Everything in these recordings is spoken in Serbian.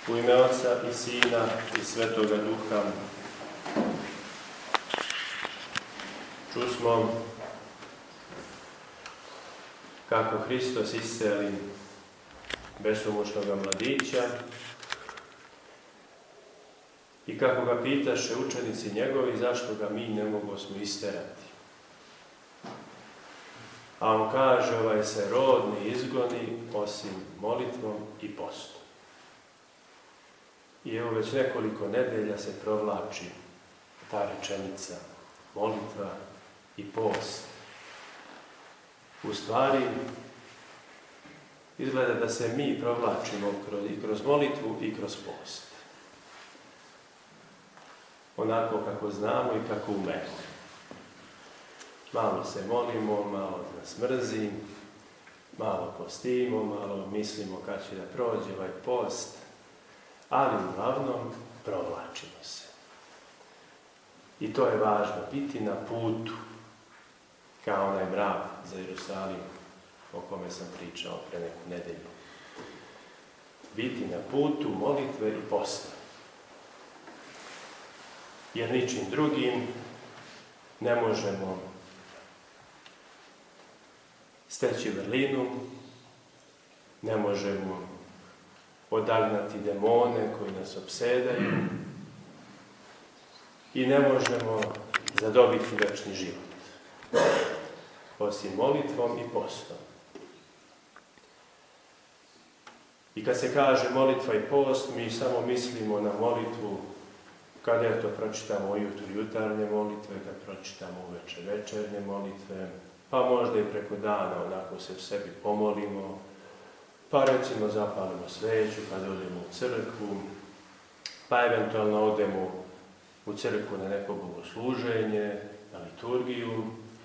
U ime Oca i Sina i Svetoga Duha. Čusmo kako Hristos isceli besomučnoga mladića i kako ga pitaše učenici njegovi zašto ga mi ne mogosmo isterati. A on kaže, ovaj se rod ne izgoni osim molitvom i postom. I evo već nekoliko nedelja se provlači ta rečenica, molitva i post. U stvari, izgleda da se mi provlačimo i kroz molitvu i kroz post. Onako kako znamo i kako umemo. Malo se molimo, malo nas mrzi, malo postimo, malo mislimo kad će da prođe ovaj post, ali uglavnom provlačimo se. I to je važno, biti na putu, kao onaj mrav za Jerusalim, o kome sam pričao pre neku nedelju. Biti na putu molitve i posta. Jer ničim drugim ne možemo steći vrlinu, ne možemo odagnati demone koji nas opsedaju i ne možemo zadobiti večni život, osim molitvom i postom. I kad se kaže molitva i post, mi samo mislimo na molitvu kad pročitamo ujutru jutarnje molitve, kad pročitamo uveče večernje molitve, pa možda i preko dana onako se u sebi pomolimo, pa recimo zapalimo sveću kad odemo u crkvu, pa eventualno odemo u crkvu na neko bogosluženje, na liturgiju.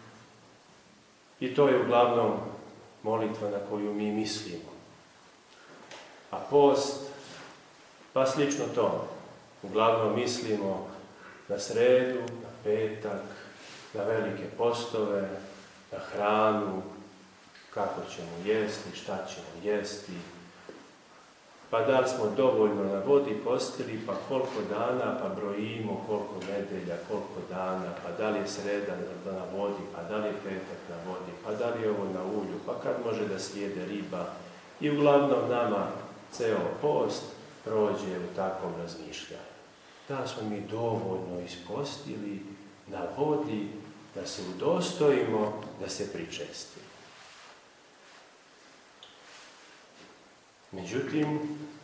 I to je uglavnom molitva na koju mi mislimo. A post, pa slično tome. Uglavnom mislimo na sredu, na petak, na velike postove, na hranu, kako ćemo jesti, šta ćemo jesti. Pa da li smo dovoljno na vodi postili, pa koliko dana, pa brojimo koliko nedelja, koliko dana, pa da li je sreda na vodi, pa da li je petak na vodi, pa da li je ovo na ulju, pa kad može da sjede riba. I uglavnom nama ceo post prođe u takvom razmišljanju. Da smo mi dovoljno ispostili na vodi, da se udostojimo, da se pričestimo. Međutim,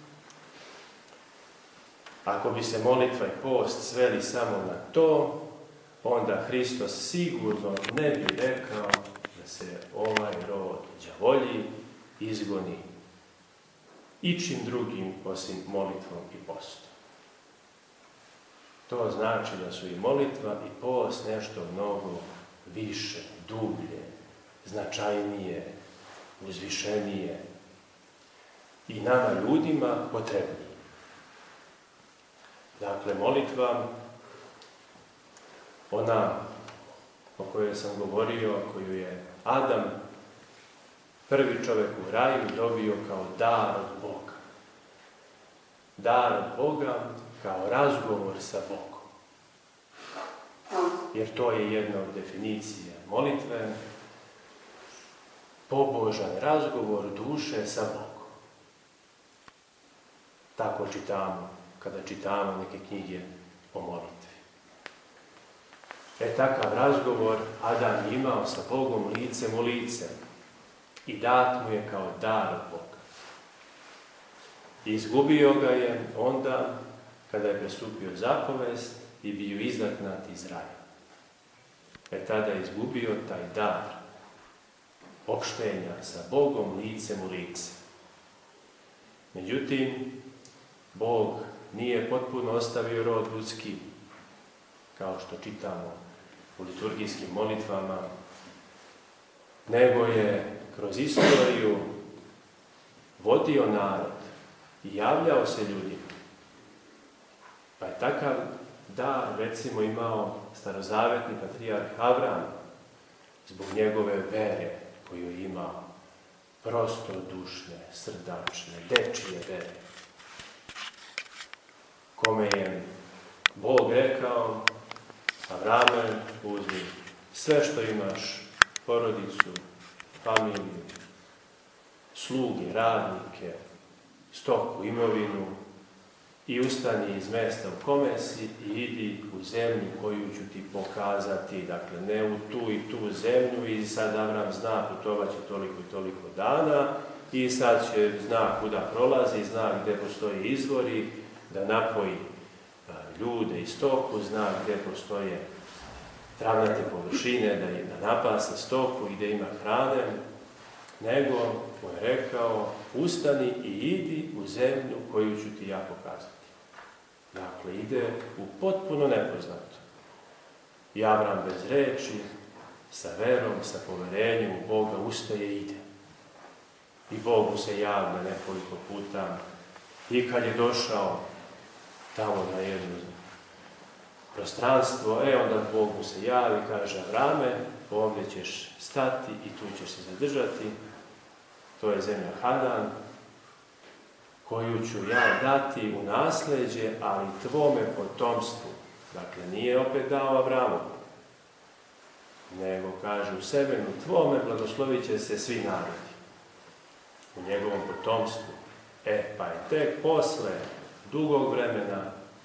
ako bi se molitva i post sveli samo na to, onda Hristos sigurno ne bi rekao da se ovaj rod đavolji izgoni ičim drugim osim molitvom i postom. To znači da su i molitva i post nešto mnogo više, dublje, značajnije, uzvišenije i nama ljudima potrebnije. Dakle, molitva, ona o kojoj sam govorio, koju je Adam, prvi čovjek u raju, dobio kao dar od Boga. Dar od Boga kao razgovor sa Bogom. Jer to je jedna od definicija molitve, pobožan razgovor duše sa Bogom. Tako čitamo, kada čitamo neke knjige o molitvi. Takav razgovor Adam je imao sa Bogom licem u lice i dat mu je kao dar od Boga. I izgubio ga je onda kada je prestupio zapovest i bio izdahnat iz raja. Tada je izgubio taj dar opštenja sa Bogom licem u lice. Međutim, Bog nije potpuno ostavio rod ljudski, kao što čitamo u liturgijskim molitvama, nego je kroz istoriju vodio narod i javljao se ljudima. Pa je takav dar, recimo, imao starozavetni patrijarh Avram, zbog njegove vere koju je imao, prostodušne, srdačne, dečije vere. kome je Bog rekao: Avrame, uzmi sve što imaš, porodicu, familiju, sluge, radnike, stoku, imovinu, i ustani iz mesta u kome si i idi u zemlju koju ću ti pokazati. Dakle, ne u tu i tu zemlju i sad Avram zna putovat će toliko i toliko dana i sad će zna kuda prolazi, zna gdje postoji izvori, da napoji ljude i stoku, zna gdje postoje travnate površine, da napase stoku i gdje ima hrane, nego mu je rekao: ustani i idi u zemlju koju ću ti ja pokazati. Dakle, ide u potpuno nepoznato. I Avram bez reči, sa verom, sa poverenjem u Boga ustaje i ide. I Bog mu se javlja nekoliko puta. I kad je došao tamo na jedno prostranstvo, onda Bog mu se javi, kaže: Avrame, ovdje ćeš stati i tu ćeš se zadržati. To je zemlja Hanan, koju ću ja dati u nasljeđe, ali tvome potomstvu. Dakle, nije opet dao Avramu, nego kaže: u semenu tvome blagoslovit će se svi narodi, u njegovom potomstvu. Pa je tek posle dugog vremena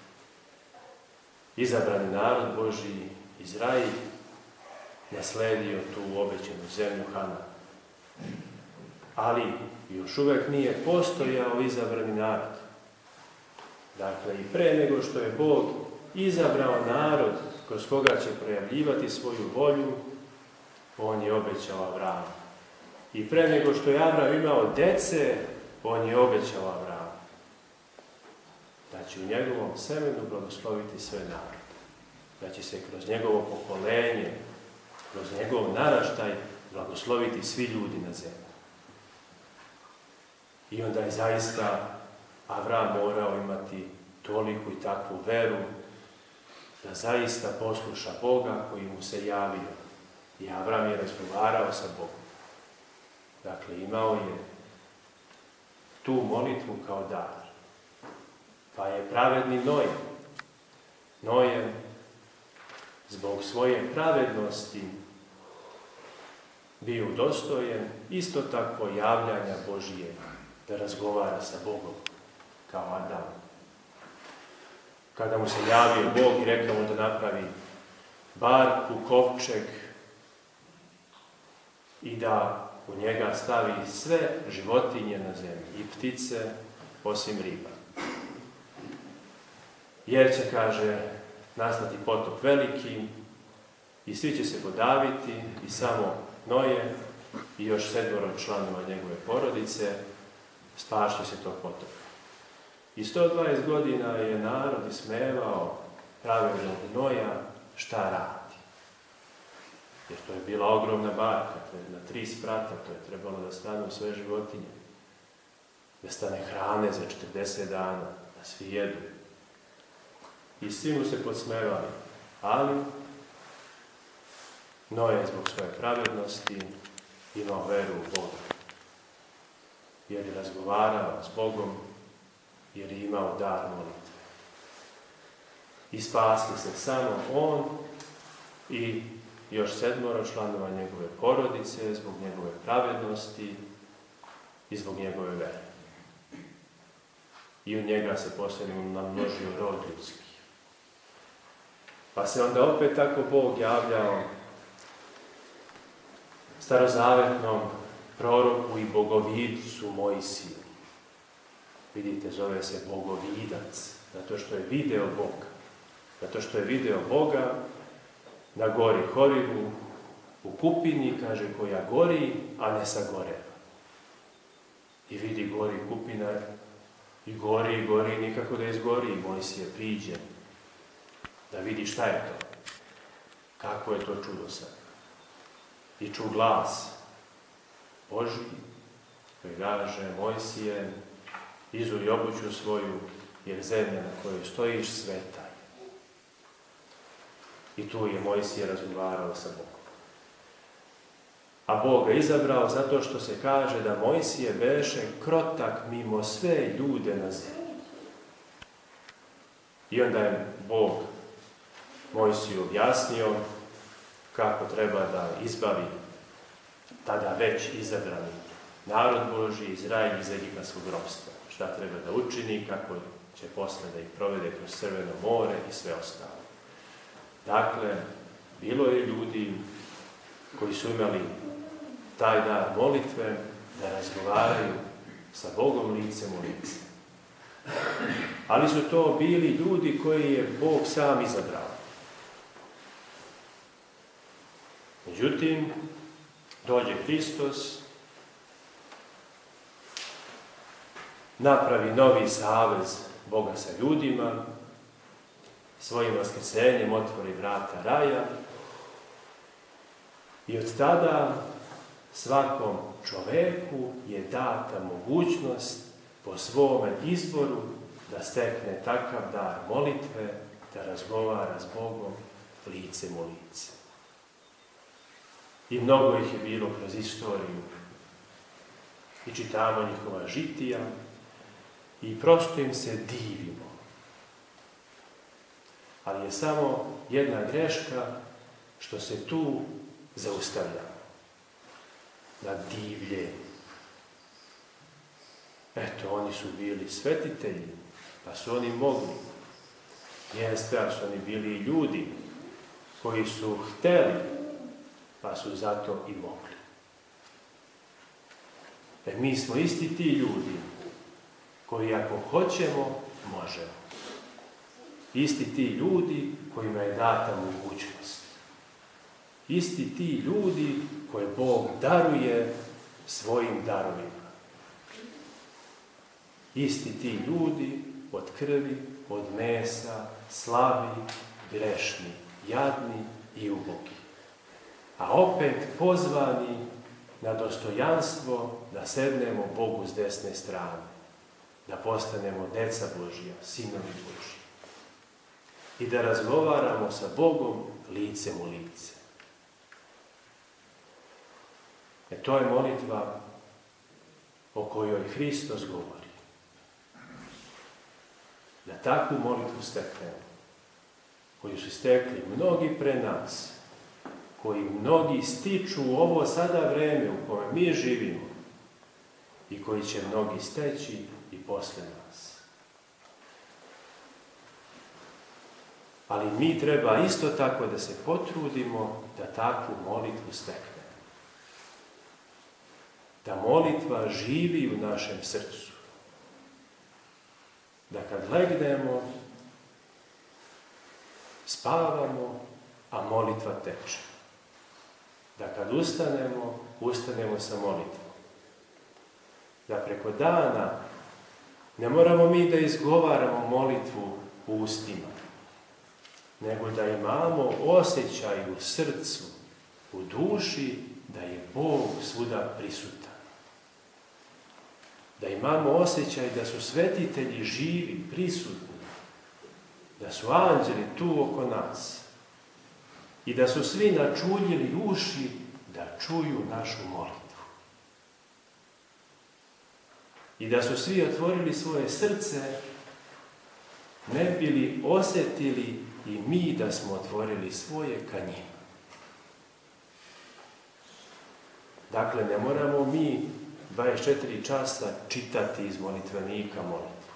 izabrani narod Božji, Izrail, nasledio tu obećanu zemlju Hanan. Ali još uvijek nije postojao izabrani narod. Dakle, i pre nego što je Bog izabrao narod kroz koga će projavljivati svoju volju, on je obećao Avramu. I pre nego što je Avram imao dece, on je obećao Avramu da će u njegovom semenu blagosloviti sve narode. Da će se kroz njegovo pokolenje, kroz njegov naraštaj blagosloviti svi ljudi na zemlji. I onda je zaista Avram morao imati toliku i takvu veru da zaista posluša Boga koji mu se javio. I Avram je razgovarao sa Bogom. Dakle, imao je tu molitvu kao dar. Pa je pravedni Noje zbog svoje pravednosti bio udostojen isto tako javljanja Božije, da razgovara sa Bogom kao Adam. Kada mu se javio Bog i rekao mu da napravi barku, kovčeg i da u njega stavi sve životinje na zemlji i ptice osim riba. Jer će, kaže, nastati potop veliki i svi će se podaviti i samo Noje i još 7 članova njegove porodice spašće se tog potoka. I 120 godina je narod ismevao pravednog Noja šta radi. Jer to je bila ogromna barka, to je na 3 sprata, to je trebalo da stanu sve životinje, da stane hrane za 40 dana, da svi jedu. I svi mu se podsmevali, ali Noje zbog svoje pravednosti imao veru u Boga. Jer je razgovarao s Bogom, jer je imao dar molitve. I spasli se samo on i još 7 članova njegove porodice zbog njegove pravednosti i zbog njegove vere. I u njega se posljedno namnožio rod ljudski. Pa se onda opet tako Bog javljao starozavetnom proroku i bogovidcu Mojsiju. Vidite, zove se bogovidac, zato što je video Boga. Zato što je video Boga na gori Horivu, u kupini, kaže, koja gori, a ne sagoreva. I vidi gori kupina i gori, nikako da izgori. I Mojsije priđe da vidi šta je to. Kako je to čudo sad. I ču glas Božji koji kaže: Mojsije, izuj obuću svoju, jer zemlja na kojoj stojiš sveta je. I tu je Mojsije razgovarao sa Bogom. A Bog ga izabrao zato što se kaže da Mojsije beše krotak mimo sve ljude na zemlji. I onda je Bog Mojsiju objasnio kako treba da izbavi tada već izabrani narod Božji, Izrael iz egipatskog ropstva. Šta treba da učini, kako će posle da ih provede kroz Crveno more i sve ostalo. Dakle, bilo je ljudi koji su imali taj dar molitve da razgovaraju sa Bogom licem u lice. Ali su to bili ljudi koji je Bog sam izabrao. Međutim, dođe Hristos, napravi novi savez Boga sa ljudima, svojim vaskrsenjem otvori vrata raja i od tada svakom čoveku je data mogućnost po svome izboru da stekne takav dar molitve, da razgovara s Bogom licem u lice. I mnogo ih je bilo kroz istoriju i čitamo njihova žitija i prosto im se divimo. Ali je samo jedna greška što se tu zaustavljamo. Na divljenju. Eto, oni su bili svetitelji, pa su oni mogli. Jeste, a su oni bili ljudi koji su hteli, pa su zato i mogli. Mi smo isti ti ljudi koji ako hoćemo, možemo. Isti ti ljudi kojima je data mogućnost. Isti ti ljudi koje Bog daruje svojim darovima. Isti ti ljudi od krvi, od mesa, slabi, grešni, jadni i ubogi. A opet pozvani na dostojanstvo da sednemo Bogu s desne strane. Da postanemo deca Božja, sinovi Božji. I da razgovaramo sa Bogom licem u lice. To je molitva o kojoj Hristos govori. Da takvu molitvu steknemo, koju su stekli mnogi pre nas, koji mnogi stiču u ovo sada vreme u kojem mi živimo i koji će mnogi steći i posle nas. Ali mi treba isto tako da se potrudimo da takvu molitvu steknemo. Da molitva živi u našem srcu. Da kad legnemo, spavamo, a molitva teče. Da kad ustanemo sa molitvom. Da preko dana ne moramo mi da izgovaramo molitvu u ustima, nego da imamo osjećaj u srcu, u duši, da je Bog svuda prisutan. Da imamo osjećaj da su svetitelji živi, prisutni, da su anđeli tu oko nas i da su svi načuljili uši da čuju našu molitvu. I da su svi otvorili svoje srce, ne bili osjetili i mi da smo otvorili svoje ka njima. Dakle, ne moramo mi 24 časa čitati iz molitvenika molitvu.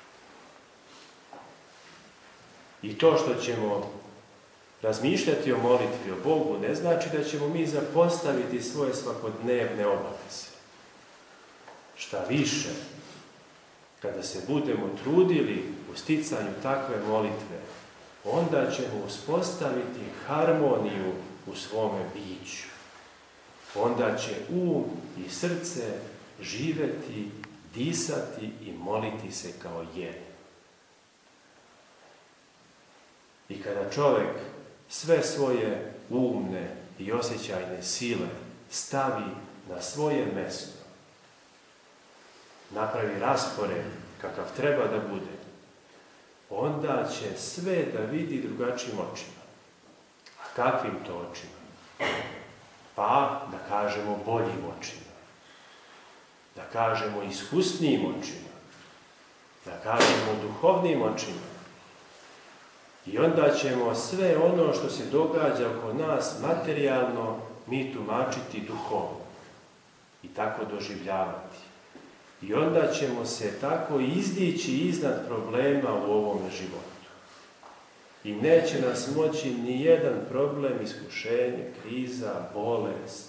I to što ćemo razmišljati o molitvi o Bogu ne znači da ćemo mi zapostaviti svoje svakodnevne obaveze. Šta više, kada se budemo trudili u sticanju takve molitve, onda ćemo uspostaviti harmoniju u svome biću. Onda će i srce živeti, disati i moliti se kao jedan. I kada čovjek sve svoje umne i osjećajne sile stavi na svoje mjesto, napravi raspored kakav treba da bude, onda će sve da vidi drugačijim očima. A kakvim to očima? Pa, da kažemo, boljim očima. Da kažemo, iskusnijim očima. Da kažemo, duhovnim očima. I onda ćemo sve ono što se događa oko nas materijalno mi tumačiti duhovno i tako doživljavati. I onda ćemo se tako izdići iznad problema u ovome životu. I neće nas moći ni jedan problem, iskušenje, kriza, bolest,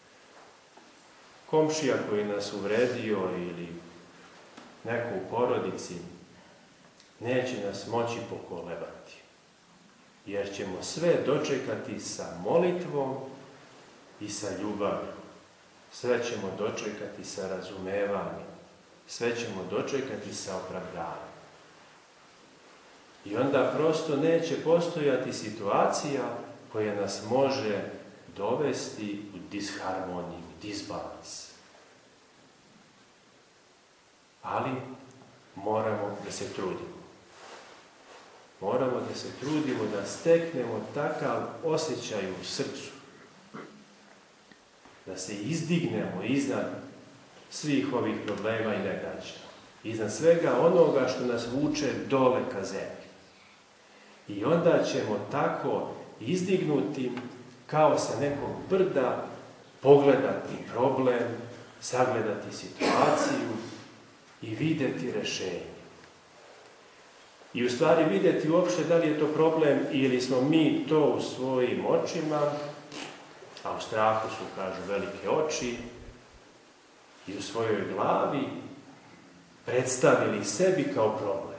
komšija koji nas uvredio ili neko u porodici, neće nas moći pokolebati. Jer ćemo sve dočekati sa molitvom i sa ljubavlju. Sve ćemo dočekati sa razumevanjem. Sve ćemo dočekati sa opravdanjem. I onda prosto neće postojati situacija koja nas može dovesti u disharmoniju, disbalans. Ali moramo da se trudimo. Moramo da se trudimo da steknemo takav osjećaj u srcu. Da se izdignemo iznad svih ovih problema i nedaća. Iznad svega onoga što nas vuče dole ka zemlji. I onda ćemo tako izdignuti kao sa nekog brda pogledati problem, sagledati situaciju i vidjeti rješenje. I u stvari vidjeti uopšte da li je to problem ili smo mi to u svojim očima, a u strahu su, kažu, velike oči, i u svojoj glavi predstavili sebi kao problem.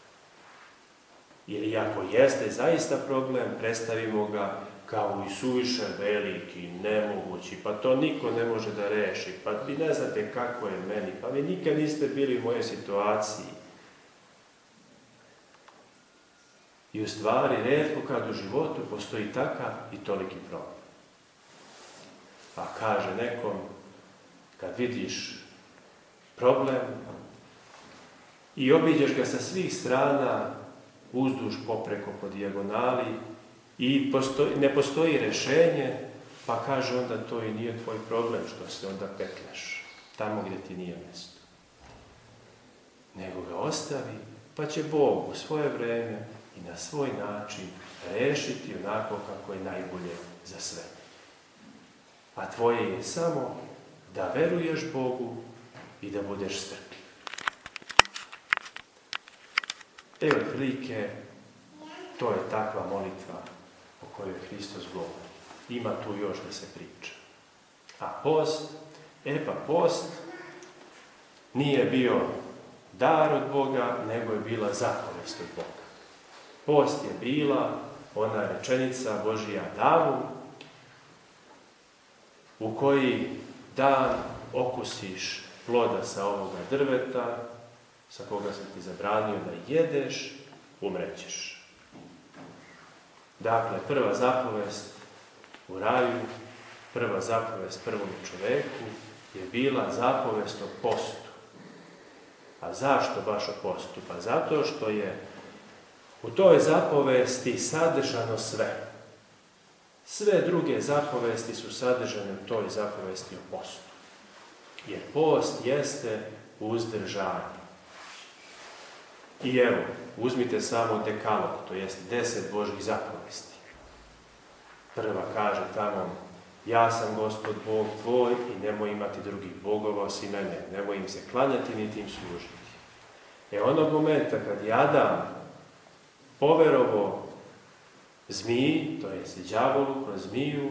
Ili ako jeste zaista problem, predstavimo ga kao i suviše veliki, nemogući, pa to niko ne može da reši, pa vi ne znate kako je meni, pa vi nikad niste bili u mojoj situaciji. I u stvari, rijetko kad u životu postoji takav i toliki problem. Pa kaže nekom, kad vidiš problem i obiđeš ga sa svih strana, uzduž, popreko, po dijagonali i ne postoji rješenje, pa kaže onda to i nije tvoj problem što se onda petljaš tamo gdje ti nije mjesto. Nego ga ostavi, pa će Bog u svoje vrijeme i na svoj način rešiti onako kako je najbolje za sve. A tvoje je samo da veruješ Bogu i da budeš strpljiv. Evo otprilike, to je takva molitva o kojoj Hristos govori. Ima tu još da se priča. A post, post nije bio dar od Boga, nego je bila zapovest od Boga. Post je bila ona rečenica Božija davu, u koji dan okusiš ploda sa ovoga drveta, sa koga sam ti zabranio da jedeš, umrećeš. Dakle, prva zapovest u raju, prva zapovest prvom čoveku je bila zapovest o postu. A zašto baš o postu? Pa zato što je u toj zapovesti sadržano sve. Sve druge zapovesti su sadržane u toj zapovesti o postu. Jer post jeste uzdržanje. I evo, uzmite samo dekalog, to jest 10 Božjih zapovesti. Prva kaže tamo, ja sam Gospod Bog tvoj i nemoj imati drugih bogova osim mene, nemoj im se klanjati niti im služiti. Onog momenta kad je Adam poverovo zmiji, to jest đavolu kroz zmiju,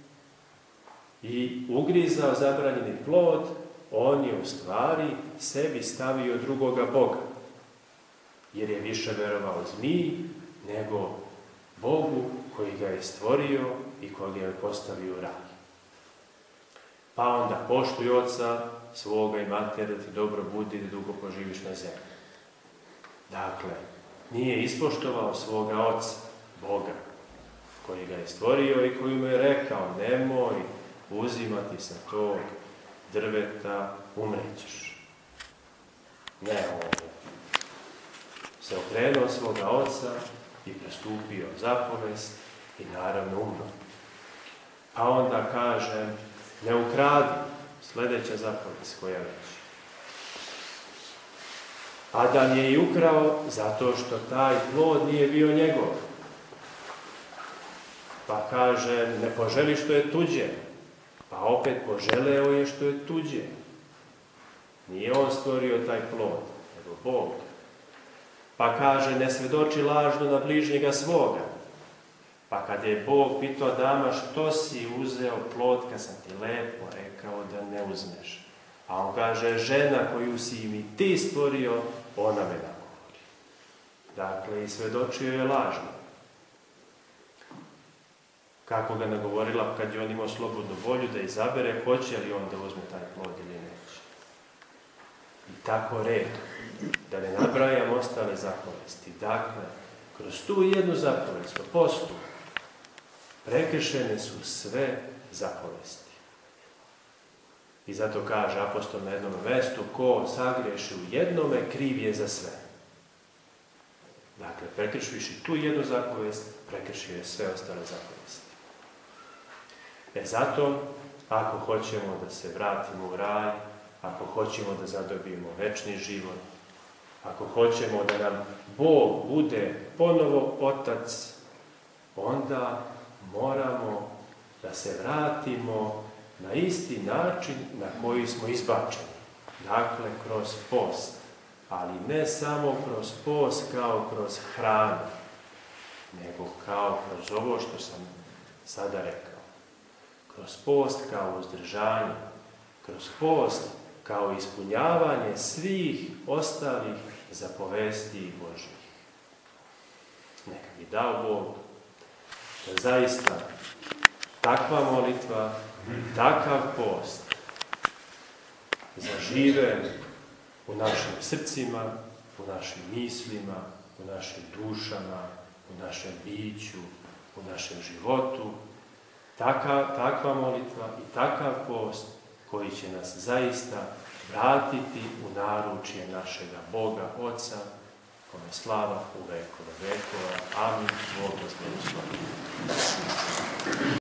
i ugrizao zabranjeni plod, on je u stvari sebi stavio drugoga Boga. Jer je više verovao zmiji nego Bogu koji ga je stvorio i koji ga je postavio u raj. Pa onda poštuj oca svoga i matere, da ti dobro budi i da dugo poživiš na zemlji. Dakle, nije ispoštovao svoga oca, Boga, koji ga je stvorio i koji mu je rekao, nemoj uzimati sa tog drveta, umrećeš. Ne, on se okrenuo svoga oca i prestupio zapovest i naravno umro. Pa onda kaže, ne ukradi, sljedeća zapovest koja reći. Adam je i ukrao zato što taj plod nije bio njegov. Pa kaže, ne poželi što je tuđe. Pa opet poželeo je što je tuđe. Nije on stvorio taj plod, nego Bog. Pa kaže, ne svedoči lažno na bližnjega svoga. Pa kad je Bog pitao Adama, što si uzeo plod kad sam ti lepo rekao da ne uzmeš? A on kaže, žena koju si mi ti stvorio, ona me nagovori. Dakle, i svedočio je lažno. Kako ga nagovorila kad je on imao slobodnu volju da izabere, hoće li on da uzme taj plod ili neće. I tako redom, da ne nabrajam ostale zapovesti. Dakle, kroz tu jednu zapovest o postu prekršene su sve zapovesti. I zato kaže apostol na jednom mjestu, ko sagriješi u jednome, kriv je za sve. Dakle, prekršivši tu jednu zapovest, prekršio je sve ostale zapovesti. Zato, ako hoćemo da se vratimo u raj, ako hoćemo da zadobijemo večni život, ako hoćemo da nam Bog bude ponovo Otac, onda moramo da se vratimo na isti način na koji smo izbačeni. Dakle, kroz post. Ali ne samo kroz post kao kroz hranu, nego kao kroz ovo što sam sada rekao. Kroz post kao uzdržanje, kroz post kao ispunjavanje svih ostalih zapovesti Božjih. Neka mi dao Bog da zaista takva molitva, takav post zažive u našim srcima, u našim mislima, u našim dušama, u našem biću, u našem životu. Takva molitva i takav post koji će nas zaista vratiti u naručje našega Boga Oca, kome slava u vekova vekova. Amin. Bog vas blagoslovi.